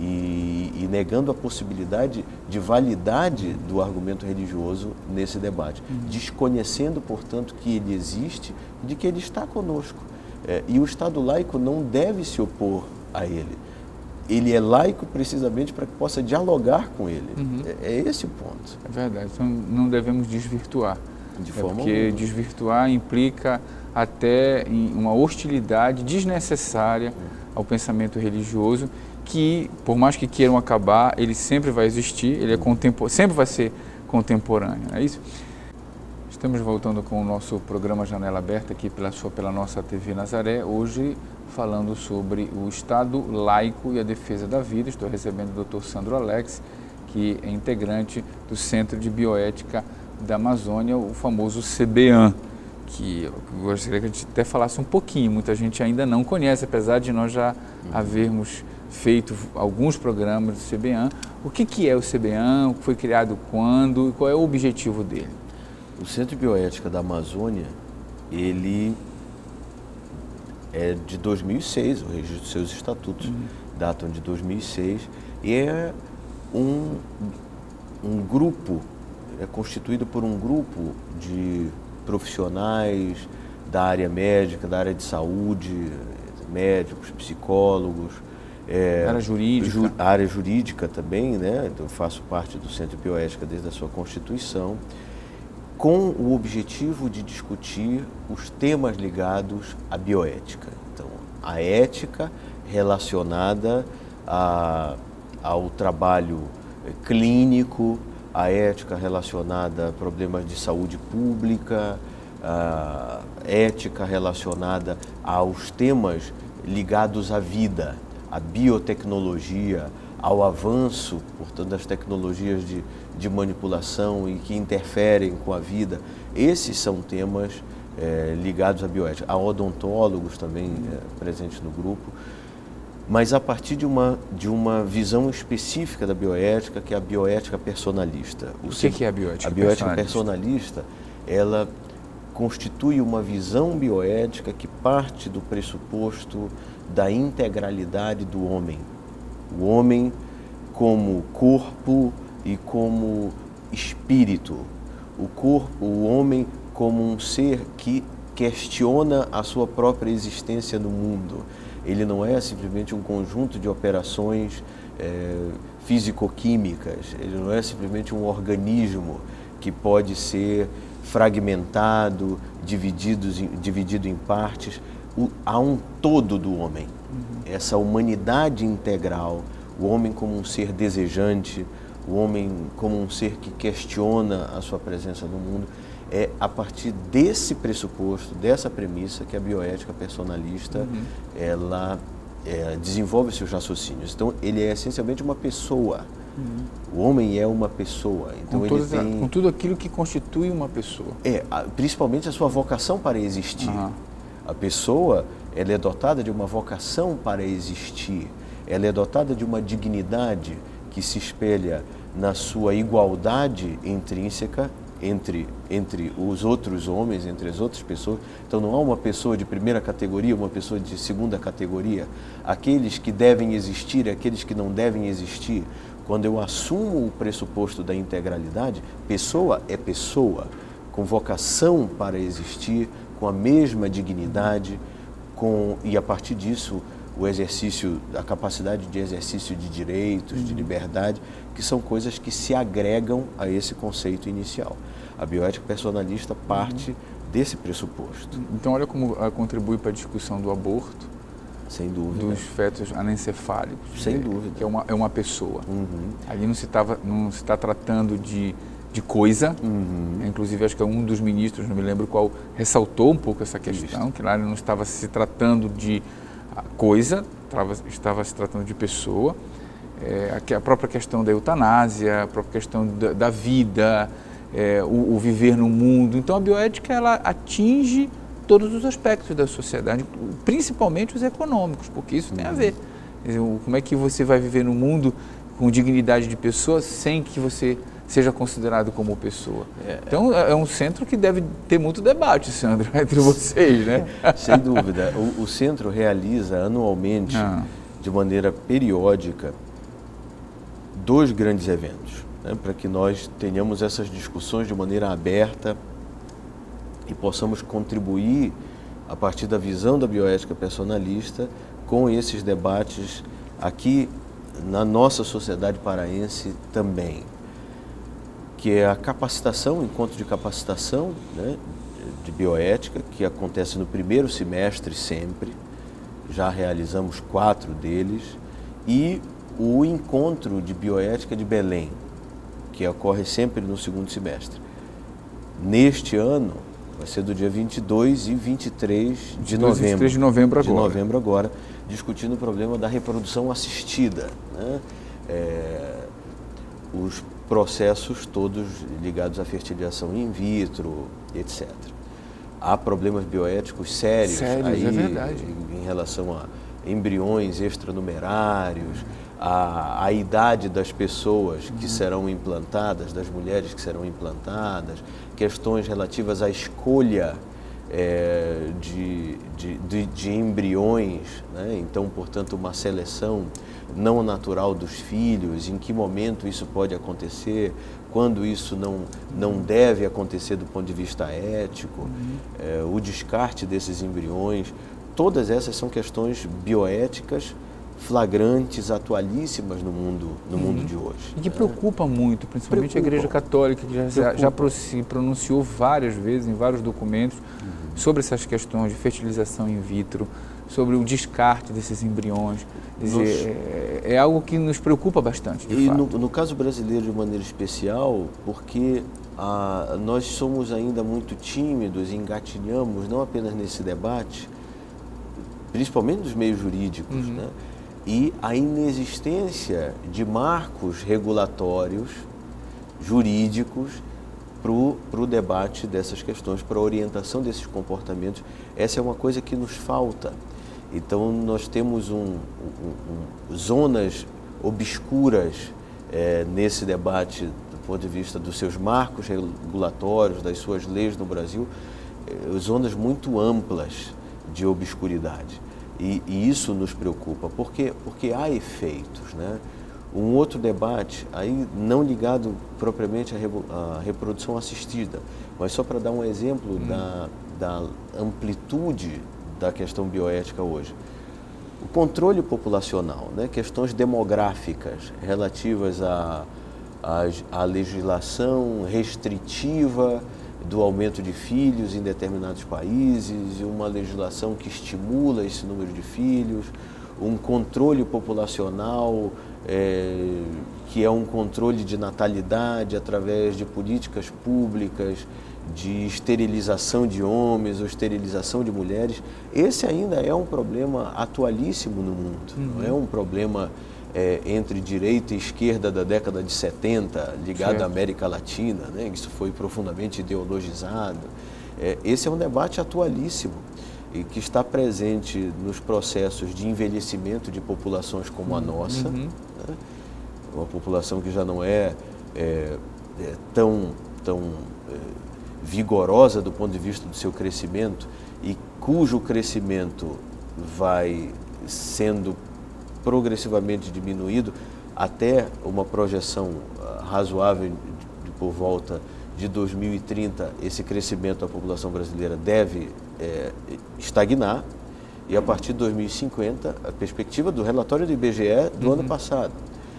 e, e negando a possibilidade de validade do argumento religioso nesse debate, uhum. desconhecendo, portanto, que ele existe e de que ele está conosco. É, e o Estado laico não deve se opor a ele. Ele é laico precisamente para que possa dialogar com ele. Uhum. É, é esse o ponto. É verdade. Então não devemos desvirtuar. De é forma porque alguma. Desvirtuar implica até em uma hostilidade desnecessária uhum. ao pensamento religioso, que, por mais que queiram acabar, ele sempre vai existir, ele é contempor... sempre vai ser contemporâneo. Não é isso? Estamos voltando com o nosso programa Janela Aberta aqui pela, sua, pela nossa T V Nazaré, hoje falando sobre o Estado laico e a defesa da vida. Estou recebendo o doutor Sandro Alex, que é integrante do Centro de Bioética da Amazônia, o famoso C B A M, que eu gostaria que a gente até falasse um pouquinho, muita gente ainda não conhece, apesar de nós já uhum. havermos feito alguns programas do C B A M. O que, que é o C B A M, foi criado quando e qual é o objetivo dele? O Centro de Bioética da Amazônia, ele é de dois mil e seis, o registro dos seus estatutos uhum. datam de dois mil e seis, e é um, um grupo, é constituído por um grupo de profissionais da área médica, da área de saúde, médicos, psicólogos, é, área jurídica. Ju, área jurídica também, né? Eu faço parte do Centro de Bioética desde a sua constituição, com o objetivo de discutir os temas ligados à bioética. Então, a ética relacionada a, ao trabalho clínico, a ética relacionada a problemas de saúde pública, a ética relacionada aos temas ligados à vida, à biotecnologia, ao avanço, portanto, das tecnologias de, de manipulação e que interferem com a vida. Esses são temas é, ligados à bioética. Há odontólogos também é, presentes no grupo, mas a partir de uma, de uma visão específica da bioética, que é a bioética personalista. O, o que, que é a bioética personalista? A bioética personalista, ela constitui uma visão bioética que parte do pressuposto da integralidade do homem. O homem como corpo e como espírito. O corpo, o homem como um ser que questiona a sua própria existência no mundo. ele não é simplesmente um conjunto de operações é, físico-químicas, ele não é simplesmente um organismo que pode ser fragmentado, dividido, dividido em partes. O, há um todo do homem, uhum. Essa humanidade integral, o homem como um ser desejante, o homem como um ser que questiona a sua presença no mundo. É a partir desse pressuposto, dessa premissa, que a bioética personalista uhum. ela é, desenvolve seus raciocínios. Então, ele é essencialmente uma pessoa. Uhum. O homem é uma pessoa. Então, com, ele toda, tem... com tudo aquilo que constitui uma pessoa. É, a, principalmente a sua vocação para existir. Uhum. A pessoa, ela é dotada de uma vocação para existir. Ela é dotada de uma dignidade que se espelha na sua igualdade intrínseca entre, entre os outros homens, entre as outras pessoas. Então não há uma pessoa de primeira categoria, uma pessoa de segunda categoria. Aqueles que devem existir, aqueles que não devem existir. Quando eu assumo o pressuposto da integralidade, pessoa é pessoa, com vocação para existir, com a mesma dignidade, com, e a partir disso o exercício, a capacidade de exercício de direitos, de liberdade, que são coisas que se agregam a esse conceito inicial. A bioética personalista parte uhum. desse pressuposto. Então olha como ela contribui para a discussão do aborto, sem dúvida, dos fetos anencefálicos, sem é, dúvida, que é uma, é uma pessoa. Uhum. Ali não se estava, não se está tratando de de coisa, uhum. Inclusive acho que um dos ministros, não me lembro qual, ressaltou um pouco essa questão, Isso. que lá não estava se tratando de coisa, estava, estava se tratando de pessoa, é, a própria questão da eutanásia, a própria questão da, da vida, é, o, o viver no mundo. Então a bioética ela atinge todos os aspectos da sociedade, principalmente os econômicos, porque isso uhum. tem a ver. Quer dizer, como é que você vai viver no mundo com dignidade de pessoa sem que você seja considerado como pessoa. É, então, é um centro que deve ter muito debate, Sandro, entre vocês, né? Sem dúvida. O, o centro realiza anualmente, ah. de maneira periódica, dois grandes eventos, né, para que nós tenhamos essas discussões de maneira aberta e possamos contribuir, a partir da visão da bioética personalista, com esses debates aqui na nossa sociedade paraense também, que é a capacitação, o encontro de capacitação, né, de bioética, que acontece no primeiro semestre sempre, já realizamos quatro deles, e o encontro de bioética de Belém, que ocorre sempre no segundo semestre. Neste ano, vai ser do dia vinte e dois e vinte e três de novembro. vinte e três de novembro agora. De novembro agora, discutindo o problema da reprodução assistida, né? É, os processos todos ligados à fertilização in vitro, etcétera. Há problemas bioéticos sérios, sérios aí, é verdade. Em, em relação a embriões extranumerários, a, a idade das pessoas que uhum. serão implantadas, das mulheres que serão implantadas, questões relativas à escolha é, de, de, de, de embriões, né? Então, portanto, uma seleção não natural dos filhos, em que momento isso pode acontecer, quando isso não, não deve acontecer do ponto de vista ético, uhum. é, o descarte desses embriões, todas essas são questões bioéticas flagrantes, atualíssimas no mundo, no uhum. mundo de hoje. E que preocupa muito, principalmente preocupa. a Igreja Católica, que já, já se pronunciou várias vezes em vários documentos uhum. sobre essas questões de fertilização in vitro, sobre o descarte desses embriões. Quer dizer, é, é algo que nos preocupa bastante, de e fato. No, no caso brasileiro, de maneira especial, porque ah, nós somos ainda muito tímidos, engatinhamos, não apenas nesse debate, principalmente nos meios jurídicos, uhum. né? E a inexistência de marcos regulatórios, jurídicos, para o debate dessas questões, para a orientação desses comportamentos. Essa é uma coisa que nos falta. Então, nós temos um, um, um, zonas obscuras é, nesse debate, do ponto de vista dos seus marcos regulatórios, das suas leis no Brasil, é, zonas muito amplas de obscuridade. E, e isso nos preocupa, porque, porque há efeitos, né? Um outro debate, aí não ligado propriamente à, re, à reprodução assistida, mas só para dar um exemplo hum. da, da amplitude da questão bioética hoje. O controle populacional, né? Questões demográficas relativas à, à, à legislação restritiva do aumento de filhos em determinados países, uma legislação que estimula esse número de filhos, um controle populacional é, que é um controle de natalidade através de políticas públicas, de esterilização de homens ou esterilização de mulheres. Esse ainda é um problema atualíssimo no mundo, uhum. não é um problema é, entre direita e esquerda da década de setenta, ligado certo. à América Latina, né? Isso foi profundamente ideologizado. É, esse é um debate atualíssimo e que está presente nos processos de envelhecimento de populações como a nossa, uhum. né? Uma população que já não é, é, é tão, tão é, vigorosa do ponto de vista do seu crescimento e cujo crescimento vai sendo progressivamente diminuído até uma projeção razoável de, de, por volta de dois mil e trinta, esse crescimento da população brasileira deve é, estagnar, e a partir de dois mil e cinquenta, a perspectiva do relatório do I B G E do uhum. ano passado,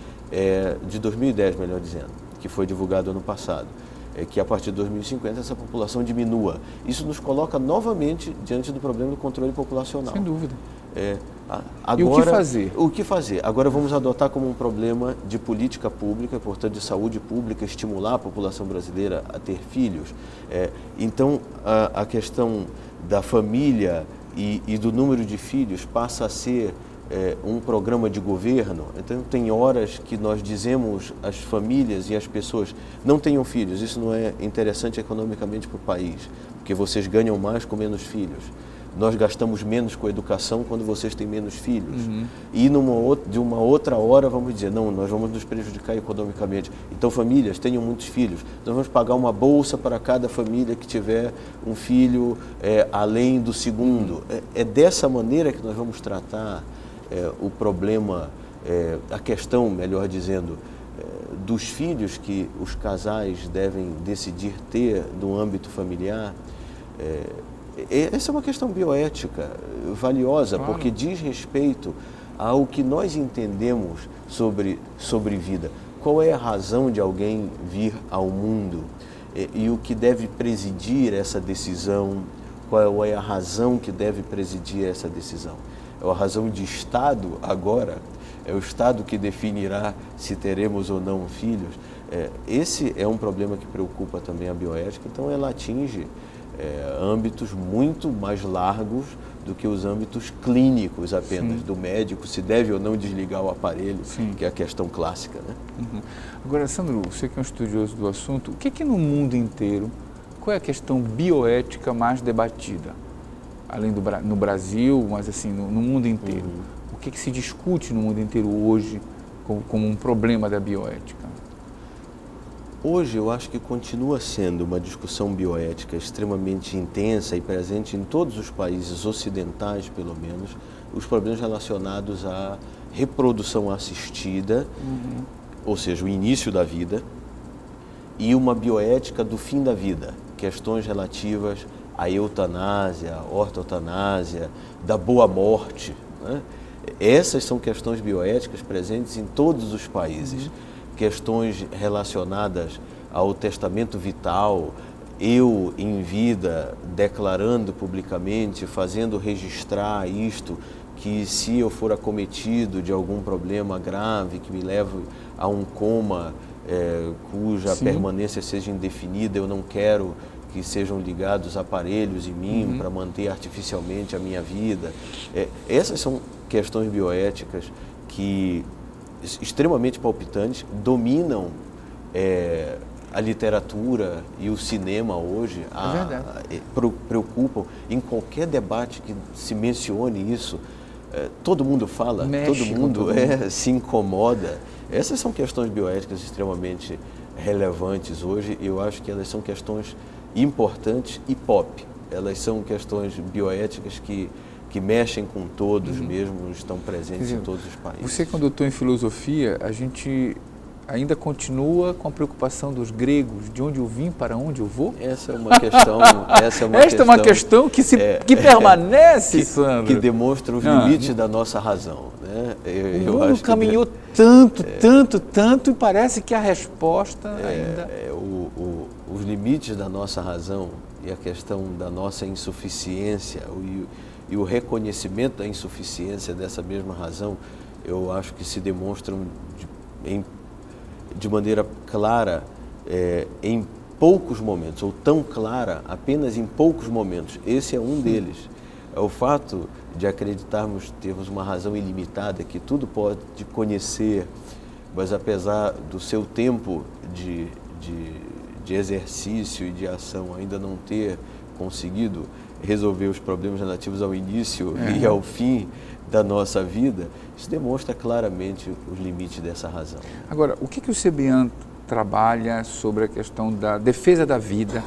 é, de dois mil e dez, melhor dizendo, que foi divulgado ano passado, é que a partir de dois mil e cinquenta essa população diminua. Isso nos coloca novamente diante do problema do controle populacional. Sem dúvida. É, agora, e o que fazer? O que fazer? Agora vamos adotar como um problema de política pública, portanto de saúde pública, estimular a população brasileira a ter filhos. É, então a, a questão da família e, e do número de filhos passa a ser é, um programa de governo. Então tem horas que nós dizemos às famílias e às pessoas: não tenham filhos, isso não é interessante economicamente para o país, porque vocês ganham mais com menos filhos. Nós gastamos menos com educação quando vocês têm menos filhos. Uhum. E numa outra, de uma outra hora vamos dizer: não, nós vamos nos prejudicar economicamente. Então, famílias, tenham muitos filhos. Nós vamos pagar uma bolsa para cada família que tiver um filho é, além do segundo. É, é dessa maneira que nós vamos tratar é, o problema, é, a questão, melhor dizendo, é, dos filhos que os casais devem decidir ter no âmbito familiar. É, Essa é uma questão bioética valiosa, claro. Porque diz respeito ao que nós entendemos sobre, sobre vida. Qual é a razão de alguém vir ao mundo e, e o que deve presidir essa decisão? Qual é a razão que deve presidir essa decisão? É a razão de Estado agora? É o Estado que definirá se teremos ou não filhos? É, esse é um problema que preocupa também a bioética, então ela atinge É, âmbitos muito mais largos do que os âmbitos clínicos apenas, Sim. do médico, se deve ou não desligar o aparelho, Sim. que é a questão clássica, né? Uhum. Agora, Sandro, você que é um estudioso do assunto, o que que no mundo inteiro, qual é a questão bioética mais debatida? Além do no Brasil, mas assim, no, no mundo inteiro. Uhum. O que que se discute no mundo inteiro hoje como, como um problema da bioética? Hoje eu acho que continua sendo uma discussão bioética extremamente intensa e presente em todos os países ocidentais, pelo menos, os problemas relacionados à reprodução assistida, uhum. ou seja, o início da vida, e uma bioética do fim da vida, questões relativas à eutanásia, à ortotanásia, da boa morte, né? Essas são questões bioéticas presentes em todos os países. Uhum. Questões relacionadas ao testamento vital, eu em vida declarando publicamente, fazendo registrar isto, que se eu for acometido de algum problema grave que me leve a um coma é, cuja Sim. permanência seja indefinida, eu não quero que sejam ligados aparelhos em mim uhum. para manter artificialmente a minha vida. É, essas são questões bioéticas que extremamente palpitantes, dominam é, a literatura e o cinema hoje, a, é a, preocupam. Em qualquer debate que se mencione isso, é, todo mundo fala, Mexe todo mundo, todo é, mundo se incomoda. Essas são questões bioéticas extremamente relevantes hoje, e eu acho que elas são questões importantes e pop. Elas são questões bioéticas que que mexem com todos uhum. mesmo, estão presentes dizer, em todos os países. Você, quando doutor em filosofia, a gente ainda continua com a preocupação dos gregos, de onde eu vim, para onde eu vou? Essa é uma questão... Essa é uma Esta questão, é uma questão que, se, é, que permanece, que, Sandro. Que demonstra os ah, limites da nossa razão. Né? Eu, o mundo eu acho caminhou que, tanto, é, tanto, tanto, e parece que a resposta é, ainda... É, o, o, os limites da nossa razão e a questão da nossa insuficiência e, e o reconhecimento da insuficiência dessa mesma razão, eu acho que se demonstram de, em, de maneira clara é, em poucos momentos, ou tão clara apenas em poucos momentos. Esse é um deles. É o fato de acreditarmos termos uma razão ilimitada, que tudo pode conhecer, mas apesar do seu tempo de, de, de exercício e de ação ainda não ter conseguido resolver os problemas relativos ao início é. e ao fim da nossa vida, isso demonstra claramente os limites dessa razão. Agora, o que, que o CBAM trabalha sobre a questão da defesa da vida,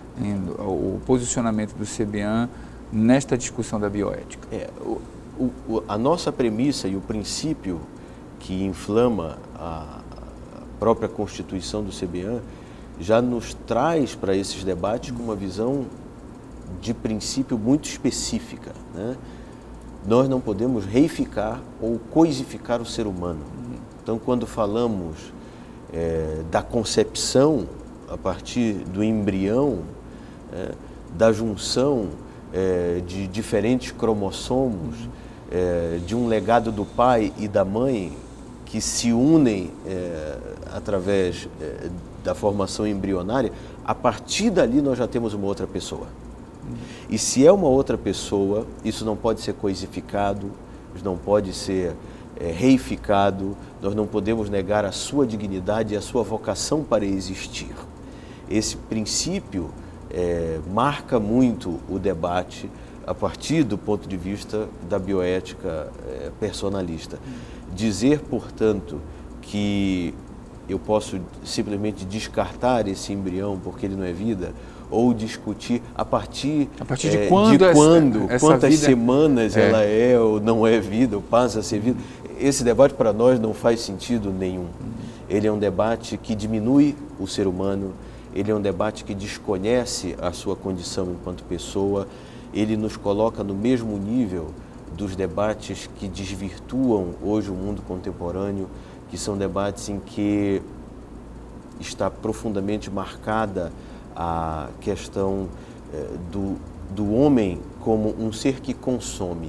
o posicionamento do CBAM nesta discussão da bioética? É, o, o, a nossa premissa e o princípio que inflama a, a própria constituição do CBAM já nos traz para esses debates com uma visão de princípio muito específica, né? Nós não podemos reificar ou coisificar o ser humano. Então, quando falamos é, da concepção a partir do embrião, é, da junção é, de diferentes cromossomos, é, de um legado do pai e da mãe que se unem é, através é, da formação embrionária, a partir dali nós já temos uma outra pessoa. E se é uma outra pessoa, isso não pode ser coisificado, não pode ser é, reificado, nós não podemos negar a sua dignidade e a sua vocação para existir. Esse princípio é, marca muito o debate a partir do ponto de vista da bioética é, personalista. Dizer, portanto, que eu posso simplesmente descartar esse embrião porque ele não é vida, ou discutir a partir, a partir de é, quando, de essa, quando essa quantas vida... semanas é. ela é ou não é vida, ou passa a ser vida. Esse debate para nós não faz sentido nenhum. Ele é um debate que diminui o ser humano, ele é um debate que desconhece a sua condição enquanto pessoa, ele nos coloca no mesmo nível dos debates que desvirtuam hoje o mundo contemporâneo, que são debates em que está profundamente marcada a questão eh, do, do homem como um ser que consome,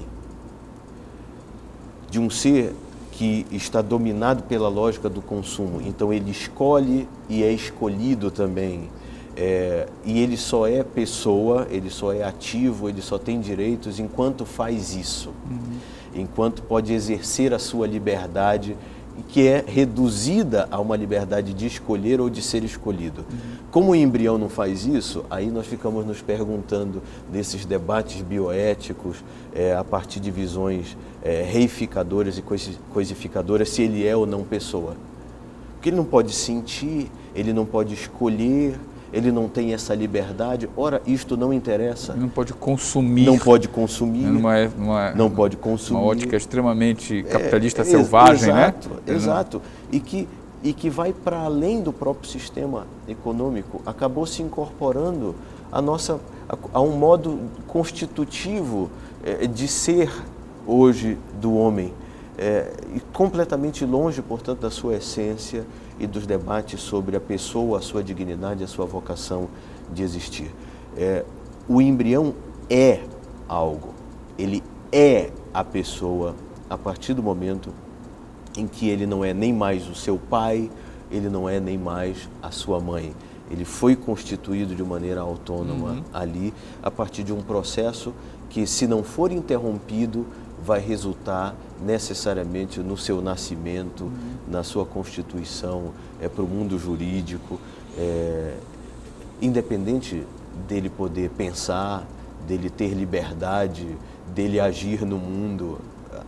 de um ser que está dominado pela lógica do consumo. Então ele escolhe e é escolhido também, é, e ele só é pessoa, ele só é ativo, ele só tem direitos enquanto faz isso, uhum. enquanto pode exercer a sua liberdade, que é reduzida a uma liberdade de escolher ou de ser escolhido. Uhum. Como o embrião não faz isso, aí nós ficamos nos perguntando desses debates bioéticos, é, a partir de visões é, reificadoras e coisificadoras, se ele é ou não pessoa. Porque ele não pode sentir, ele não pode escolher, ele não tem essa liberdade. Ora, isto não interessa. Ele não pode consumir. Não pode consumir. Numa, numa, não pode consumir. Uma ótica extremamente capitalista é, selvagem, exato, né? Exato. E que, e que vai para além do próprio sistema econômico. Acabou se incorporando a, nossa, a, a um modo constitutivo é, de ser hoje do homem. É, e completamente longe, portanto, da sua essência e dos debates sobre a pessoa, a sua dignidade, a sua vocação de existir. É, o embrião é algo, ele é a pessoa a partir do momento em que ele não é nem mais o seu pai, ele não é nem mais a sua mãe. Ele foi constituído de maneira autônoma uhum. ali, a partir de um processo que, se não for interrompido, vai resultar necessariamente no seu nascimento, uhum. na sua constituição, é, para o mundo jurídico, é, independente dele poder pensar, dele ter liberdade, dele agir no mundo.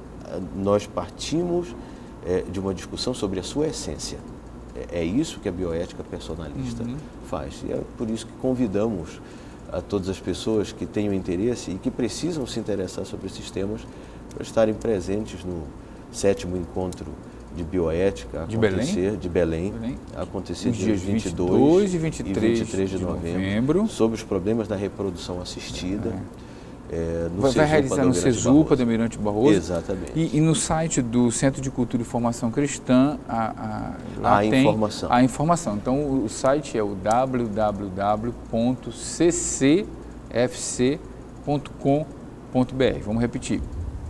Nós partimos é, de uma discussão sobre a sua essência. É, é isso que a bioética personalista uhum. faz. E é por isso que convidamos a todas as pessoas que tenham interesse e que precisam se interessar sobre esses temas para estarem presentes no sétimo encontro de bioética de acontecer, Belém? de Belém, Belém. acontecer Os dias vinte e dois, vinte e dois e vinte e três, e vinte e três de, de novembro, novembro, sobre os problemas da reprodução assistida. É. É, no vai, vai realizar no Cesupa do Almirante Barroso. Exatamente. E, e no site do Centro de Cultura e Formação Cristã, a, a, lá a tem informação. a informação. Então, o, o site é o w w w ponto c c f c ponto com ponto b r. Vamos repetir.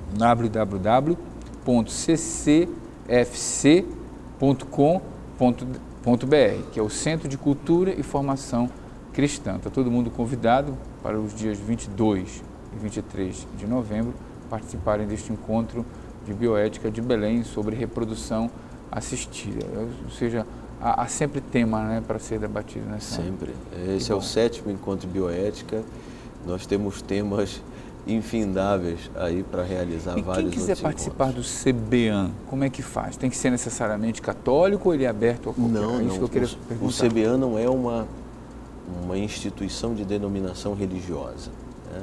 w w w ponto c c f c ponto com ponto b r, que é o Centro de Cultura e Formação Cristã. Está todo mundo convidado para os dias vinte e dois e vinte e três de novembro participarem deste encontro de bioética de Belém sobre reprodução assistida. Ou seja, há, há sempre tema, né, para ser debatido nessa. Sempre. Esse é o sétimo encontro de bioética. Nós temos temas infindáveis aí para realizar e vários quem quiser outros participar encontros. do C B A N, como é que faz? Tem que ser necessariamente católico ou ele é aberto a qualquer? Não, é isso não. que eu queria o, perguntar. o C B A N não é uma, uma instituição de denominação religiosa, né?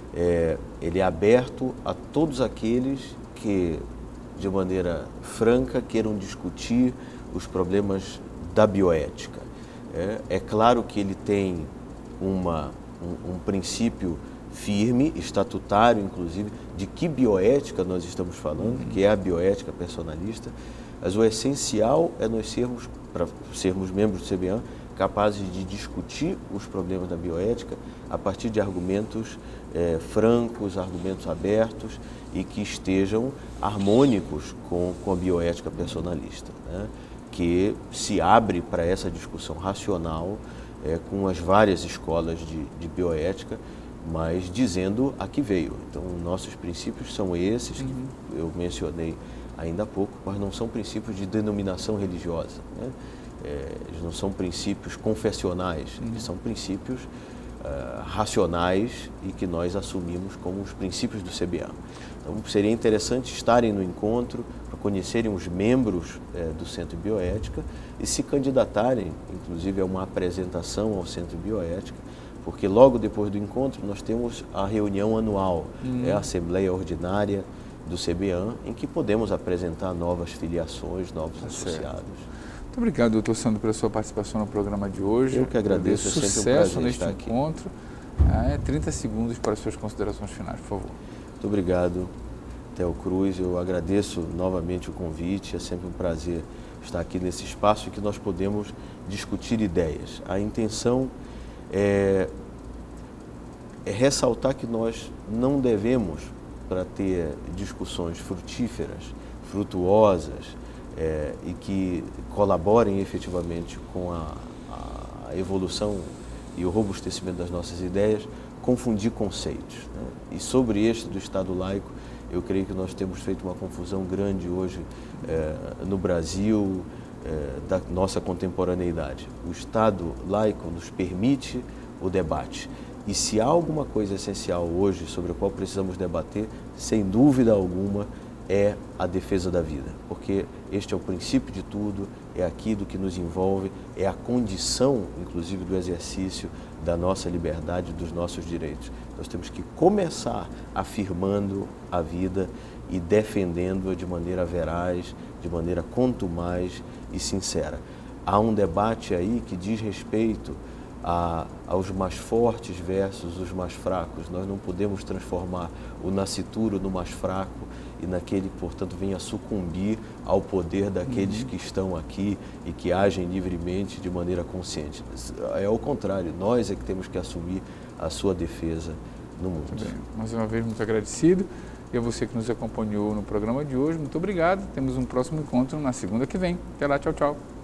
É, ele é aberto a todos aqueles que, de maneira franca, queiram discutir os problemas da bioética. É, é claro que ele tem uma, um, um princípio firme, estatutário, inclusive, de que bioética nós estamos falando, uhum. que é a bioética personalista, mas o essencial é nós sermos, para sermos membros do C B A N, capazes de discutir os problemas da bioética a partir de argumentos é, francos, argumentos abertos e que estejam harmônicos com, com a bioética personalista, né? Que se abre para essa discussão racional é, com as várias escolas de, de bioética, mas dizendo a que veio. Então, nossos princípios são esses, uhum. que eu mencionei ainda há pouco, mas não são princípios de denominação religiosa, né? É, eles não são princípios confessionais, uhum. eles são princípios uh, racionais e que nós assumimos como os princípios do C B A N. Então, seria interessante estarem no encontro, para conhecerem os membros é, do Centro de Bioética e se candidatarem, inclusive, a uma apresentação ao Centro de Bioética, porque logo depois do encontro nós temos a reunião anual, uhum. é a Assembleia Ordinária do C B A N, em que podemos apresentar novas filiações, novos tá associados. Certo. Muito obrigado, doutor Sandro, pela sua participação no programa de hoje. Eu que agradeço, é sempre um sucesso prazer neste estar aqui. encontro. É, trinta segundos para as suas considerações finais, por favor. Muito obrigado, Theo Cruz. Eu agradeço novamente o convite. É sempre um prazer estar aqui nesse espaço em que nós podemos discutir ideias. A intenção é, é ressaltar que nós não devemos, para ter discussões frutíferas, frutuosas, É, e que colaborem efetivamente com a, a evolução e o robustecimento das nossas ideias, confundir conceitos, né? E sobre este do Estado laico, eu creio que nós temos feito uma confusão grande hoje é, no Brasil, é, da nossa contemporaneidade. O Estado laico nos permite o debate. E se há alguma coisa essencial hoje sobre a qual precisamos debater, sem dúvida alguma, é a defesa da vida, porque este é o princípio de tudo, é aquilo que nos envolve, é a condição, inclusive, do exercício da nossa liberdade, dos nossos direitos. Nós temos que começar afirmando a vida e defendendo-a de maneira veraz, de maneira contumaz e sincera. Há um debate aí que diz respeito a, aos mais fortes versus os mais fracos. Nós não podemos transformar o nascituro no mais fraco e naquele que, portanto, venha sucumbir ao poder daqueles uhum. que estão aqui e que agem livremente de maneira consciente. É ao contrário, nós é que temos que assumir a sua defesa no mundo. Muito bem. Mais uma vez, muito agradecido. E a você que nos acompanhou no programa de hoje, muito obrigado. Temos um próximo encontro na segunda que vem. Até lá, tchau, tchau.